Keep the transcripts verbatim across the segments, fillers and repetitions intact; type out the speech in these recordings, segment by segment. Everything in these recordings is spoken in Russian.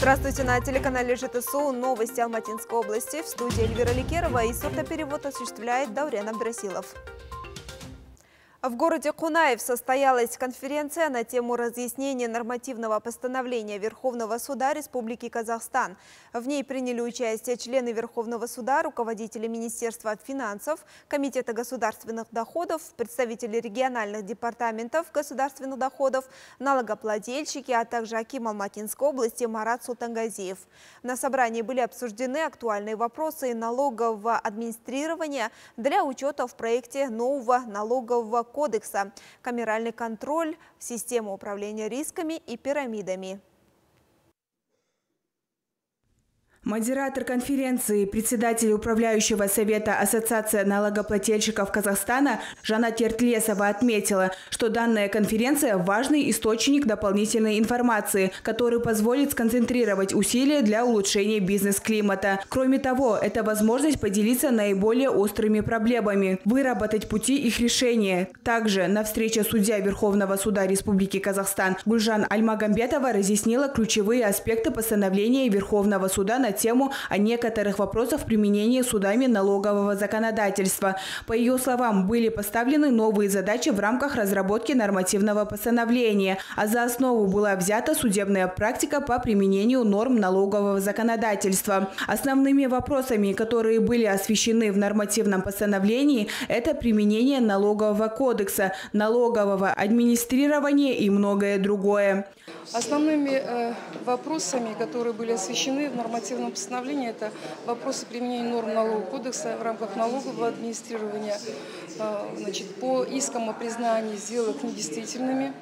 Здравствуйте, на телеканале ЖТСУ новости Алматинской области. В студии Эльвира Ликерова и сурдоперевод осуществляет Даурен Абдрасилов. В городе Кунаев состоялась конференция на тему разъяснения нормативного постановления Верховного суда Республики Казахстан. В ней приняли участие члены Верховного суда, руководители Министерства финансов, Комитета государственных доходов, представители региональных департаментов государственных доходов, налогоплательщики, а также аким Алматинской области Марат Султангазиев. На собрании были обсуждены актуальные вопросы налогового администрирования для учета в проекте нового налогового кодекса, камеральный контроль, систему управления рисками и пирамидами. Модератор конференции, председатель управляющего совета Ассоциации налогоплательщиков Казахстана Жанна Тертлесова отметила, что данная конференция – важный источник дополнительной информации, который позволит сконцентрировать усилия для улучшения бизнес-климата. Кроме того, это возможность поделиться наиболее острыми проблемами, выработать пути их решения. Также на встрече судья Верховного суда Республики Казахстан Гульжан Альмагамбетова разъяснила ключевые аспекты постановления Верховного суда на тему о некоторых вопросах применения судами налогового законодательства. По ее словам, были поставлены новые задачи в рамках разработки нормативного постановления, а за основу была взята судебная практика по применению норм налогового законодательства. Основными вопросами, которые были освещены в нормативном постановлении, это применение налогового кодекса, налогового администрирования и многое другое. Основными э, вопросами, которые были освещены в нормативном постановлении, это вопросы применения норм налогового кодекса в рамках налогового администрирования, э, значит, по искам о признании сделок недействительными,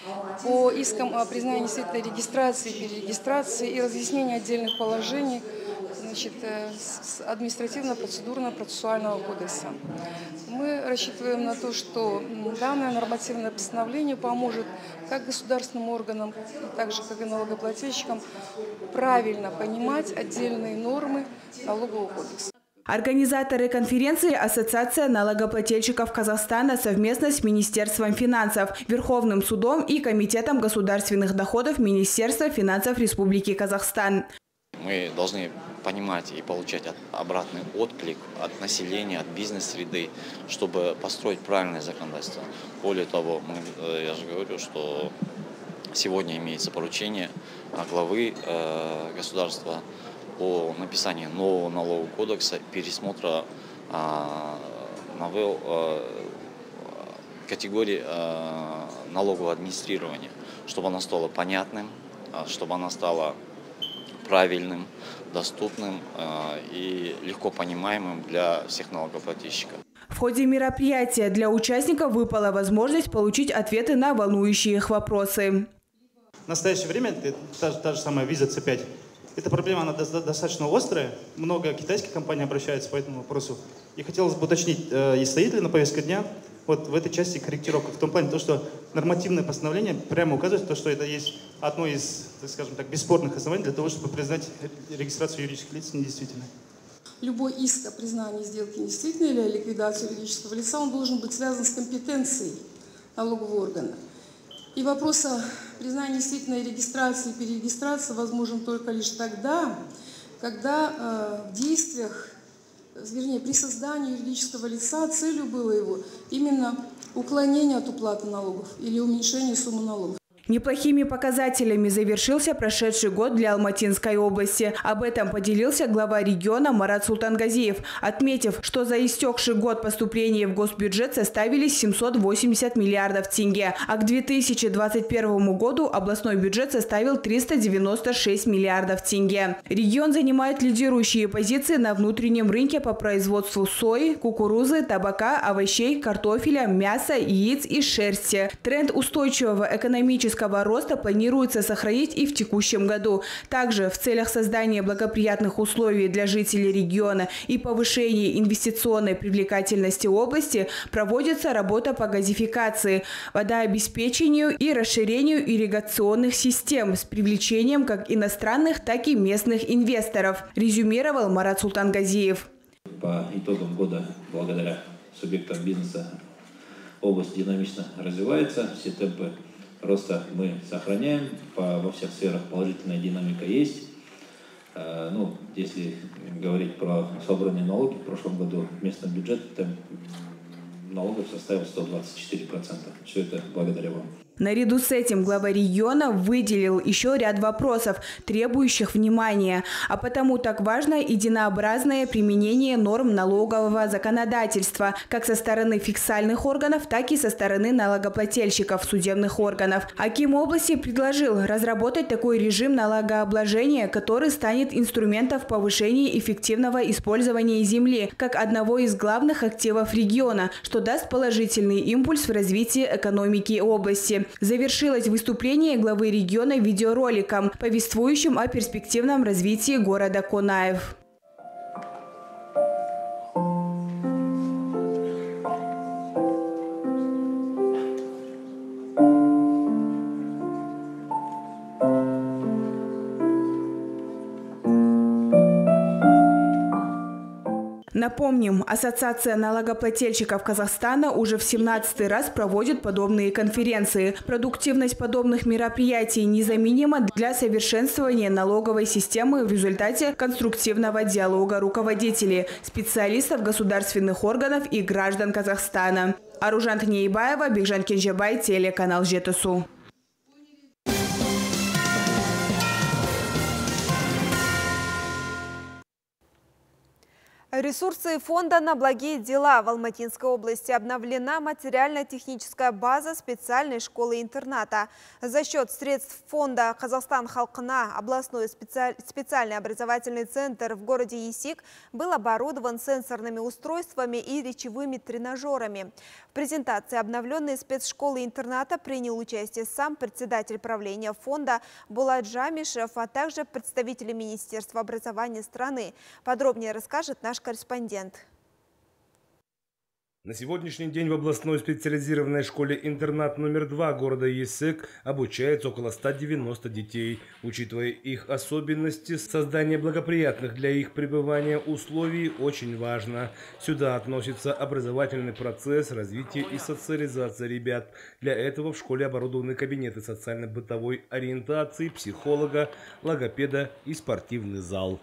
по искам о признании недействительной регистрации, перерегистрации и разъяснении отдельных положений, значит, с административно-процедурного процессуального кодекса. Мы рассчитываем на то, что данное нормативное постановление поможет как государственным органам, так же как и налогоплательщикам правильно понимать отдельные нормы налогового кодекса. Организаторы конференции Ассоциация налогоплательщиков Казахстана совместно с Министерством финансов, Верховным судом и Комитетом государственных доходов Министерства финансов Республики Казахстан. Мы должны понимать и получать обратный отклик от населения, от бизнес-среды, чтобы построить правильное законодательство. Более того, мы, я же говорю, что сегодня имеется поручение главы э, государства о написании нового налогового кодекса, пересмотра э, новелл э, категории э, налогового администрирования, чтобы оно стало понятным, чтобы оно стало правильным, доступным э, и легко понимаемым для всех налогоплательщиков. В ходе мероприятия для участников выпала возможность получить ответы на волнующие их вопросы. В настоящее время та, та же самая виза Ц пять. Эта проблема она достаточно острая. Много китайских компаний обращаются по этому вопросу. И хотелось бы уточнить, э, и стоит ли на повестке дня вот в этой части корректировка, в том плане, то, что нормативное постановление прямо указывает, то, что это есть одно из, так скажем так, бесспорных оснований для того, чтобы признать регистрацию юридических лиц недействительной. Любой иск о признании сделки недействительной или о ликвидации юридического лица, он должен быть связан с компетенцией налогового органа. И вопрос о признании недействительной регистрации и перерегистрации возможен только лишь тогда, когда э, в действиях, вернее, при создании юридического лица целью было его именно уклонение от уплаты налогов или уменьшение суммы налогов. Неплохими показателями завершился прошедший год для Алматинской области. Об этом поделился глава региона Марат Султангазиев, отметив, что за истекший год поступления в госбюджет составили семьсот восемьдесят миллиардов тенге, а к две тысячи двадцать первому году областной бюджет составил триста девяносто шесть миллиардов тенге. Регион занимает лидирующие позиции на внутреннем рынке по производству сои, кукурузы, табака, овощей, картофеля, мяса, яиц и шерсти. Тренд устойчивого экономического роста планируется сохранить и в текущем году. Также в целях создания благоприятных условий для жителей региона и повышения инвестиционной привлекательности области проводится работа по газификации, водообеспечению и расширению ирригационных систем с привлечением как иностранных, так и местных инвесторов, резюмировал Марат Султангазиев. По итогам года, благодаря субъектам бизнеса, область динамично развивается, все темпы роста мы сохраняем, по, во всех сферах положительная динамика есть. Ну, если говорить про собранные налоги, в прошлом году местный бюджет налогов составил сто двадцать четыре процента. Все это благодаря вам. Наряду с этим глава региона выделил еще ряд вопросов, требующих внимания. А потому так важно единообразное применение норм налогового законодательства, как со стороны фискальных органов, так и со стороны налогоплательщиков судебных органов. Аким области предложил разработать такой режим налогообложения, который станет инструментом повышения эффективного использования земли, как одного из главных активов региона, что даст положительный импульс в развитии экономики области. Завершилось выступление главы региона видеороликом, повествующим о перспективном развитии города Конаев. Напомним, Ассоциация налогоплательщиков Казахстана уже в семнадцатый раз проводит подобные конференции. Продуктивность подобных мероприятий незаменима для совершенствования налоговой системы в результате конструктивного диалога руководителей, специалистов государственных органов и граждан Казахстана. Аружан Тнеебаева, Бекжан Кенжебай, телеканал Жетысу. Ресурсы фонда на благие дела в Алматинской области. Обновлена материально-техническая база специальной школы-интерната. За счет средств фонда «Казахстан халқына» областной специаль... специальный образовательный центр в городе Есик был оборудован сенсорными устройствами и речевыми тренажерами. В презентации обновленной спецшколы-интерната принял участие сам председатель правления фонда Булат Джамишев, а также представители Министерства образования страны. Подробнее расскажет наш корреспондент. На сегодняшний день в областной специализированной школе-интернат номер два города Есик обучается около ста девяноста детей. Учитывая их особенности, создание благоприятных для их пребывания условий очень важно. Сюда относится образовательный процесс, развитие и социализация ребят. Для этого в школе оборудованы кабинеты социально-бытовой ориентации, психолога, логопеда и спортивный зал.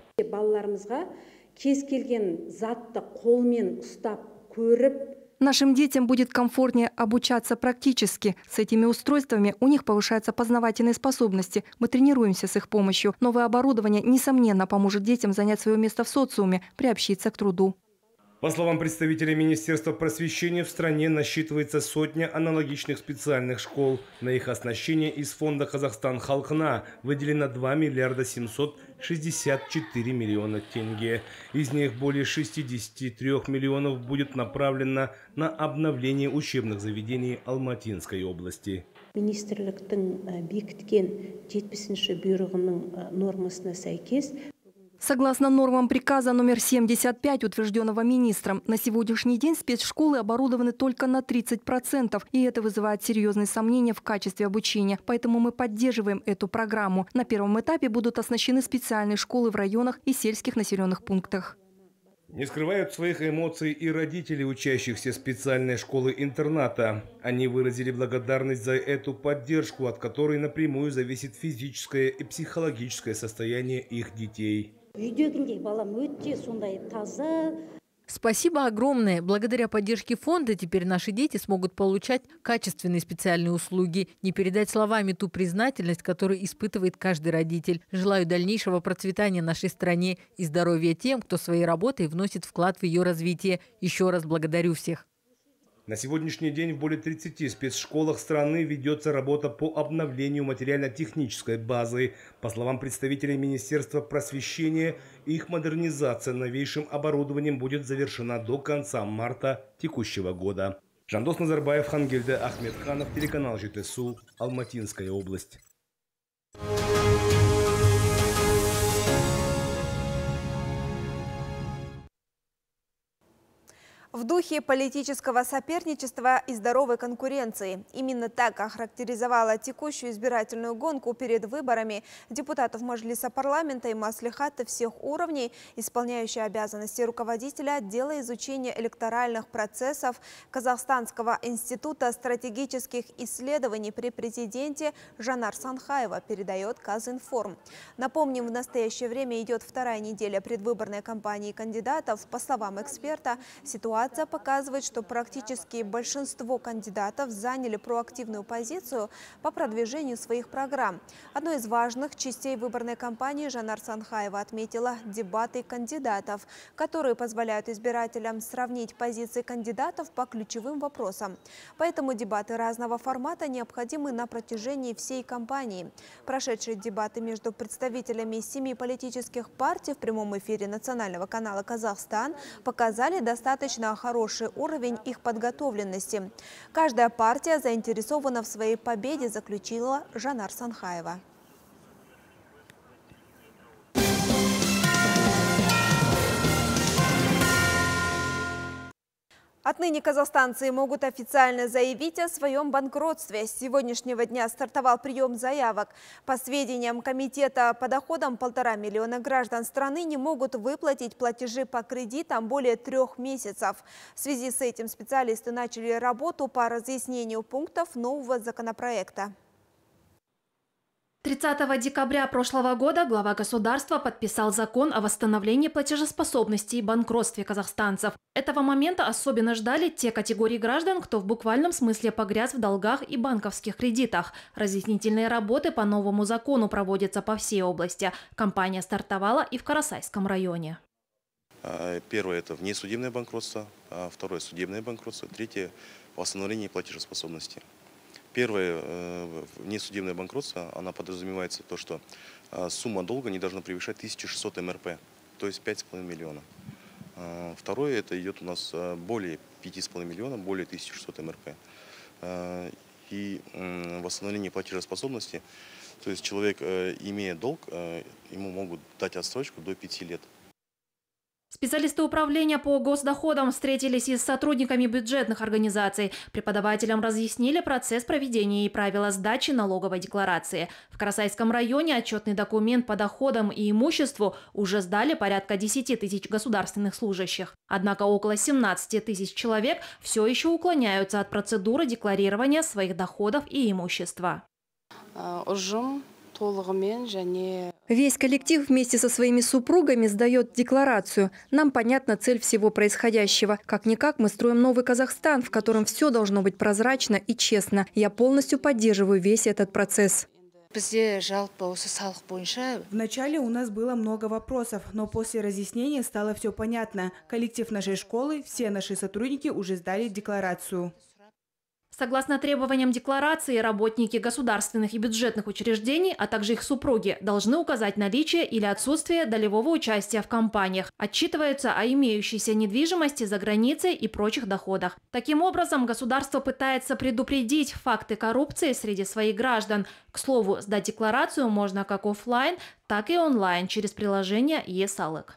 Нашим детям будет комфортнее обучаться практически. С этими устройствами у них повышаются познавательные способности. Мы тренируемся с их помощью. Новое оборудование, несомненно, поможет детям занять свое место в социуме, приобщиться к труду. По словам представителей Министерства просвещения, в стране насчитывается сотня аналогичных специальных школ. На их оснащение из фонда «Казахстан халқына» выделено два миллиарда семьсот шестьдесят четыре миллиона тенге. Из них более шестидесяти трёх миллионов будет направлено на обновление учебных заведений Алматинской области. Министрліктің бекіткен жетпісінші бұйрығының нормасына сәйкес Согласно нормам приказа номер семьдесят пять, утвержденного министром, на сегодняшний день спецшколы оборудованы только на тридцать процентов. И это вызывает серьезные сомнения в качестве обучения. Поэтому мы поддерживаем эту программу. На первом этапе будут оснащены специальные школы в районах и сельских населенных пунктах. Не скрывают своих эмоций и родители учащихся специальной школы-интерната. Они выразили благодарность за эту поддержку, от которой напрямую зависит физическое и психологическое состояние их детей. Спасибо огромное. Благодаря поддержке фонда теперь наши дети смогут получать качественные специальные услуги. Не передать словами ту признательность, которую испытывает каждый родитель. Желаю дальнейшего процветания нашей стране и здоровья тем, кто своей работой вносит вклад в ее развитие. Еще раз благодарю всех. На сегодняшний день в более тридцати спецшколах страны ведется работа по обновлению материально-технической базы. По словам представителей Министерства просвещения, их модернизация новейшим оборудованием будет завершена до конца марта текущего года. Жандос Назарбаев, Хангельде Ахмедханов, телеканал Жетысу, Алматинская область. В духе политического соперничества и здоровой конкуренции. Именно так охарактеризовала текущую избирательную гонку перед выборами депутатов Маджлиса парламента и маслихата всех уровней, исполняющая обязанности руководителя отдела изучения электоральных процессов Казахстанского института стратегических исследований при президенте Жанар Санхаева, передает Казинформ. Напомним, в настоящее время идет вторая неделя предвыборной кампании кандидатов. По словам эксперта, ситуация Ситуация показывает, что практически большинство кандидатов заняли проактивную позицию по продвижению своих программ. Одной из важных частей выборной кампании Жанар Санхаева отметила дебаты кандидатов, которые позволяют избирателям сравнить позиции кандидатов по ключевым вопросам. Поэтому дебаты разного формата необходимы на протяжении всей кампании. Прошедшие дебаты между представителями семи политических партий в прямом эфире национального канала «Казахстан» показали достаточно хороший уровень их подготовленности. Каждая партия заинтересована в своей победе, заключила Жанар Санхаева. Отныне казахстанцы могут официально заявить о своем банкротстве. С сегодняшнего дня стартовал прием заявок. По сведениям комитета по доходам, полтора миллиона граждан страны не могут выплатить платежи по кредитам более трех месяцев. В связи с этим специалисты начали работу по разъяснению пунктов нового законопроекта. тридцатого декабря прошлого года глава государства подписал закон о восстановлении платежеспособности и банкротстве казахстанцев. Этого момента особенно ждали те категории граждан, кто в буквальном смысле погряз в долгах и банковских кредитах. Разъяснительные работы по новому закону проводятся по всей области. Кампания стартовала и в Карасайском районе. Первое – это внесудебное банкротство, второе – судебное банкротство, третье – восстановление платежеспособности. Первое, внесудебное банкротство, она подразумевается то, что сумма долга не должна превышать тысячу шестьсот эм эр пэ, то есть пять с половиной миллионов. Второе, это идет у нас более пяти с половиной миллионов, более тысячи шестисот эм эр пэ. И восстановление платежеспособности, то есть человек, имея долг, ему могут дать отсрочку до пяти лет. Специалисты управления по госдоходам встретились и с сотрудниками бюджетных организаций. Преподавателям разъяснили процесс проведения и правила сдачи налоговой декларации. В Карасайском районе отчетный документ по доходам и имуществу уже сдали порядка десяти тысяч государственных служащих. Однако около семнадцати тысяч человек все еще уклоняются от процедуры декларирования своих доходов и имущества. Весь коллектив вместе со своими супругами сдает декларацию. Нам понятна цель всего происходящего. Как-никак мы строим новый Казахстан, в котором все должно быть прозрачно и честно. Я полностью поддерживаю весь этот процесс. Вначале у нас было много вопросов, но после разъяснения стало все понятно. Коллектив нашей школы, все наши сотрудники уже сдали декларацию. Согласно требованиям декларации, работники государственных и бюджетных учреждений, а также их супруги, должны указать наличие или отсутствие долевого участия в компаниях, отчитываются о имеющейся недвижимости за границей и прочих доходах. Таким образом, государство пытается предупредить факты коррупции среди своих граждан. К слову, сдать декларацию можно как офлайн, так и онлайн через приложение е-салык.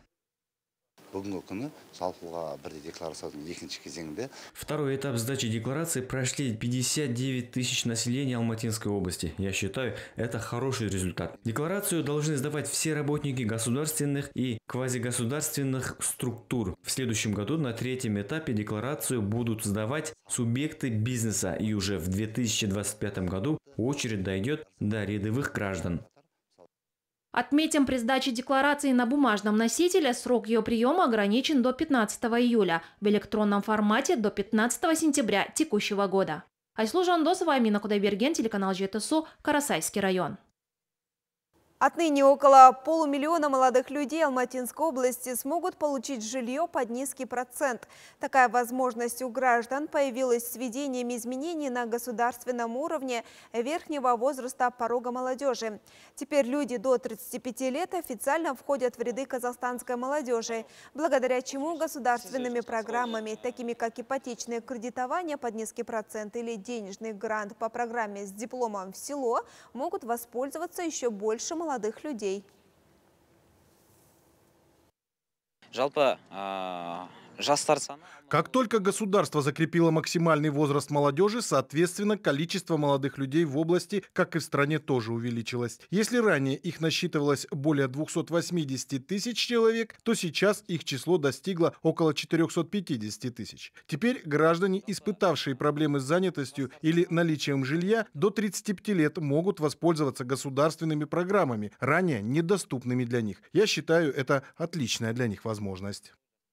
Второй этап сдачи декларации прошли пятьдесят девять тысяч населения Алматинской области. Я считаю, это хороший результат. Декларацию должны сдавать все работники государственных и квазигосударственных структур. В следующем году на третьем этапе декларацию будут сдавать субъекты бизнеса, и уже в две тысячи двадцать пятом году очередь дойдет до рядовых граждан. Отметим, при сдаче декларации на бумажном носителе срок ее приема ограничен до пятнадцатого июля, в электронном формате до пятнадцатого сентября текущего года. Айслу Жандосова, Амина Кудайберген, телеканал ЖТСУ, Карасайский район. Отныне около полумиллиона молодых людей Алматинской области смогут получить жилье под низкий процент. Такая возможность у граждан появилась с введением изменений на государственном уровне верхнего возраста порога молодежи. Теперь люди до тридцати пяти лет официально входят в ряды казахстанской молодежи, благодаря чему государственными программами, такими как ипотечное кредитование под низкий процент или денежный грант по программе «С дипломом в село», могут воспользоваться еще больше молодых. молодых людей. Жалпы Как только государство закрепило максимальный возраст молодежи, соответственно, количество молодых людей в области, как и в стране, тоже увеличилось. Если ранее их насчитывалось более двухсот восьмидесяти тысяч человек, то сейчас их число достигло около четырёхсот пятидесяти тысяч. Теперь граждане, испытавшие проблемы с занятостью или наличием жилья, до тридцати пяти лет могут воспользоваться государственными программами, ранее недоступными для них. Я считаю, это отличная для них возможность.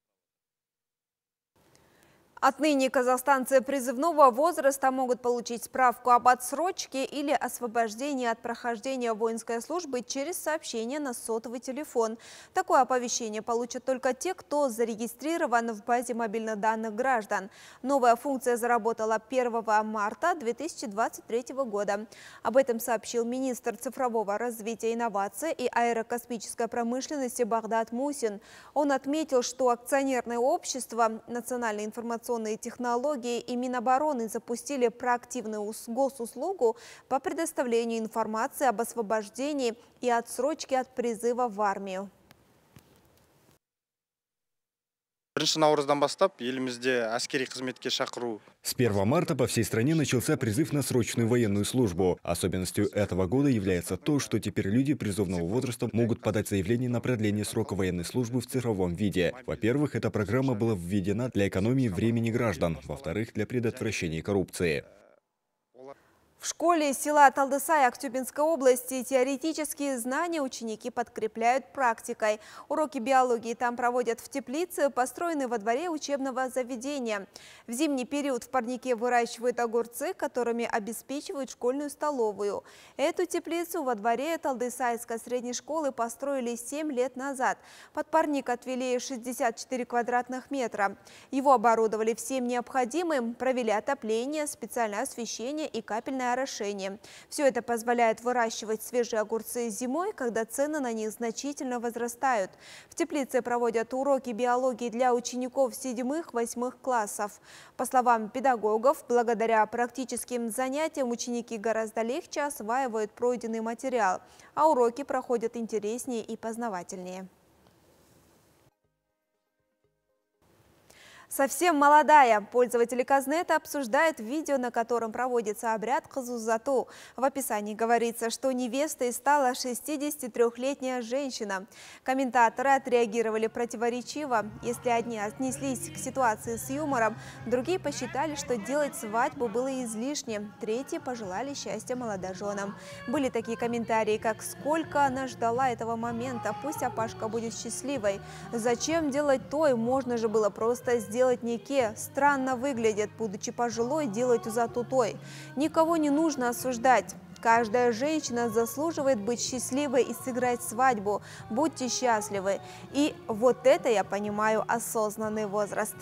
Отныне казахстанцы призывного возраста могут получить справку об отсрочке или освобождении от прохождения воинской службы через сообщение на сотовый телефон. Такое оповещение получат только те, кто зарегистрирован в базе мобильных данных граждан. Новая функция заработала первого марта две тысячи двадцать третьего года. Об этом сообщил министр цифрового развития, инноваций и аэрокосмической промышленности Багдат Мусин. Он отметил, что акционерное общество «Национальный информационный технологии» и Минобороны запустили проактивную госуслугу по предоставлению информации об освобождении и отсрочке от призыва в армию. С первого марта по всей стране начался призыв на срочную военную службу. Особенностью этого года является то, что теперь люди призывного возраста могут подать заявление на продление срока военной службы в цифровом виде. Во-первых, эта программа была введена для экономии времени граждан. Во-вторых, для предотвращения коррупции. В школе села Талдысай Актюбинской области теоретические знания ученики подкрепляют практикой. Уроки биологии там проводят в теплице, построенной во дворе учебного заведения. В зимний период в парнике выращивают огурцы, которыми обеспечивают школьную столовую. Эту теплицу во дворе Талдысайской средней школы построили семь лет назад. Под парник отвели шестьдесят четыре квадратных метра. Его оборудовали всем необходимым, провели отопление, специальное освещение и капельное орошение. Все это позволяет выращивать свежие огурцы зимой, когда цены на них значительно возрастают. В теплице проводят уроки биологии для учеников седьмых-восьмых классов. По словам педагогов, благодаря практическим занятиям ученики гораздо легче осваивают пройденный материал, а уроки проходят интереснее и познавательнее. Совсем молодая. Пользователи Казнета обсуждают видео, на котором проводится обряд Казузату. В описании говорится, что невестой стала шестидесятитрёхлетняя женщина. Комментаторы отреагировали противоречиво. Если одни отнеслись к ситуации с юмором, другие посчитали, что делать свадьбу было излишне. Третьи пожелали счастья молодоженам. Были такие комментарии, как «Сколько она ждала этого момента, пусть Апашка будет счастливой. Зачем делать той, можно же было просто сделать делать неке, странно выглядит, будучи пожилой, делать узатутой. Никого не нужно осуждать. Каждая женщина заслуживает быть счастливой и сыграть свадьбу. Будьте счастливы. И вот это я понимаю осознанный возраст.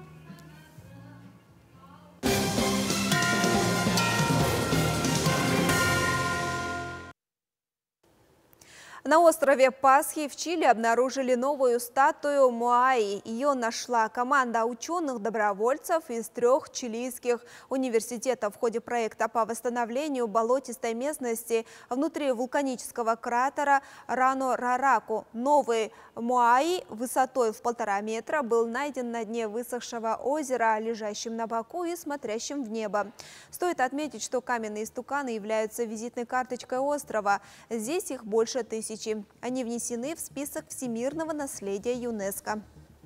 На острове Пасхи в Чили обнаружили новую статую Моаи. Ее нашла команда ученых-добровольцев из трех чилийских университетов в ходе проекта по восстановлению болотистой местности внутри вулканического кратера Рано-Рараку. Новый Моаи высотой в полтора метра был найден на дне высохшего озера, лежащим на боку и смотрящим в небо. Стоит отметить, что каменные истуканы являются визитной карточкой острова. Здесь их больше тысячи. Они внесены в список всемирного наследия ЮНЕСКО.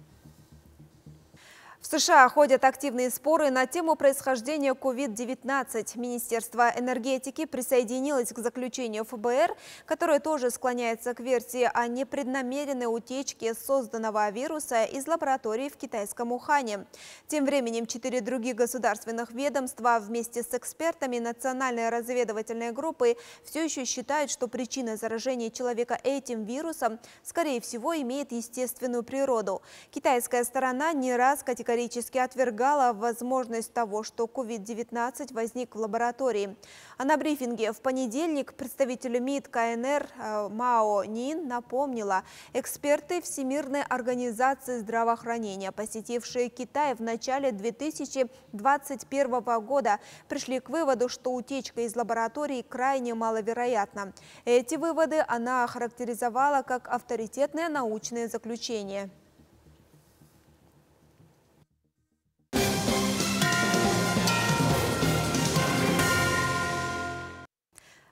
В США ходят активные споры на тему происхождения ковид девятнадцать. Министерство энергетики присоединилось к заключению ФБР, которое тоже склоняется к версии о непреднамеренной утечке созданного вируса из лаборатории в китайском Ухане. Тем временем четыре других государственных ведомства вместе с экспертами Национальной разведывательной группы все еще считают, что причина заражения человека этим вирусом, скорее всего, имеет естественную природу. Китайская сторона не раз категорически категорически отвергала возможность того, что ковид девятнадцать возник в лаборатории. А на брифинге в понедельник представитель МИД КНР Мао Нин напомнила, эксперты Всемирной организации здравоохранения, посетившие Китай в начале две тысячи двадцать первого года, пришли к выводу, что утечка из лаборатории крайне маловероятна. Эти выводы она охарактеризовала как авторитетное научное заключение.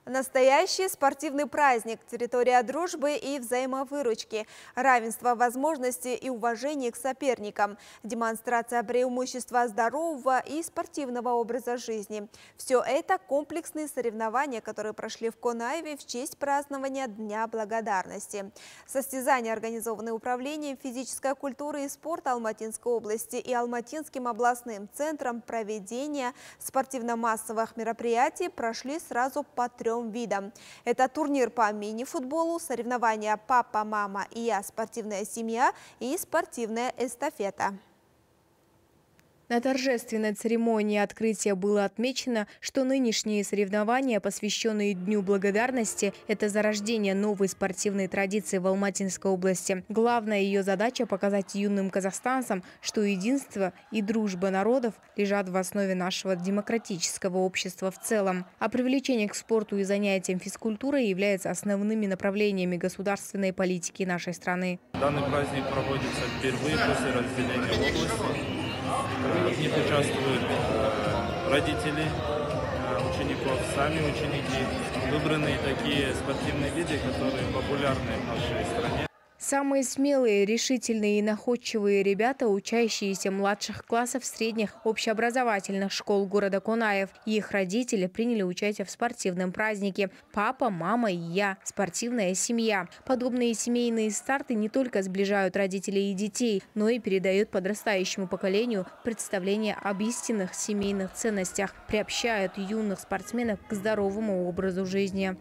Настоящий спортивный праздник, территория дружбы и взаимовыручки, равенство возможностей и уважение к соперникам, демонстрация преимущества здорового и спортивного образа жизни. Все это комплексные соревнования, которые прошли в Конаеве в честь празднования Дня благодарности. Состязания организованы Управлением физической культуры и спорта Алматинской области и Алматинским областным центром проведения спортивно-массовых мероприятий прошли сразу по трем видам. Это турнир по мини-футболу, соревнования «Папа, мама и я. Спортивная семья» и спортивная эстафета. На торжественной церемонии открытия было отмечено, что нынешние соревнования, посвященные Дню благодарности, это зарождение новой спортивной традиции в Алматинской области. Главная ее задача – показать юным казахстанцам, что единство и дружба народов лежат в основе нашего демократического общества в целом. А привлечение к спорту и занятиям физкультурой является основными направлениями государственной политики нашей страны. Данный праздник проводится впервые после разделения области. В них участвуют родители учеников, сами ученики. Выбраны такие спортивные виды, которые популярны в нашей стране. Самые смелые, решительные и находчивые ребята, учащиеся младших классов средних общеобразовательных школ города Конаев, и их родители приняли участие в спортивном празднике «Папа, мама и я. Спортивная семья». Подобные семейные старты не только сближают родителей и детей, но и передают подрастающему поколению представление об истинных семейных ценностях, приобщают юных спортсменов к здоровому образу жизни.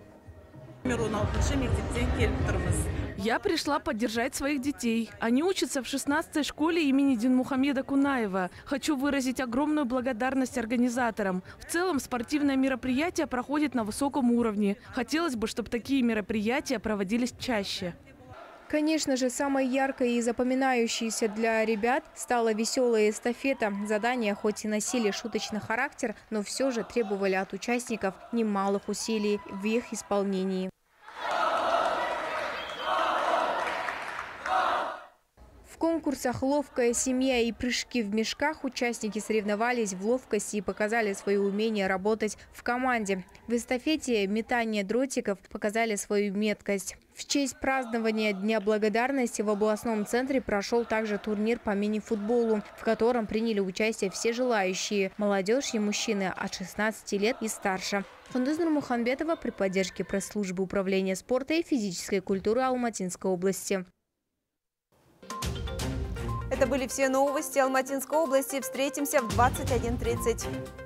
Я пришла поддержать своих детей. Они учатся в шестнадцатой школе имени Динмухамеда Кунаева. Хочу выразить огромную благодарность организаторам. В целом спортивное мероприятие проходит на высоком уровне. Хотелось бы, чтобы такие мероприятия проводились чаще. Конечно же, самой яркой и запоминающейся для ребят стала веселая эстафета. Задания хоть и носили шуточный характер, но все же требовали от участников немалых усилий в их исполнении. В конкурсах «Ловкая семья» и «Прыжки в мешках» участники соревновались в ловкости и показали свое умение работать в команде. В эстафете «Метание дротиков» показали свою меткость. В честь празднования Дня благодарности в областном центре прошел также турнир по мини-футболу, в котором приняли участие все желающие – молодежь и мужчины от шестнадцати лет и старше. Фандуз Нурмуханбетова при поддержке пресс-службы Управления спорта и физической культуры Алматинской области. Это были все новости Алматинской области. Встретимся в двадцать один тридцать.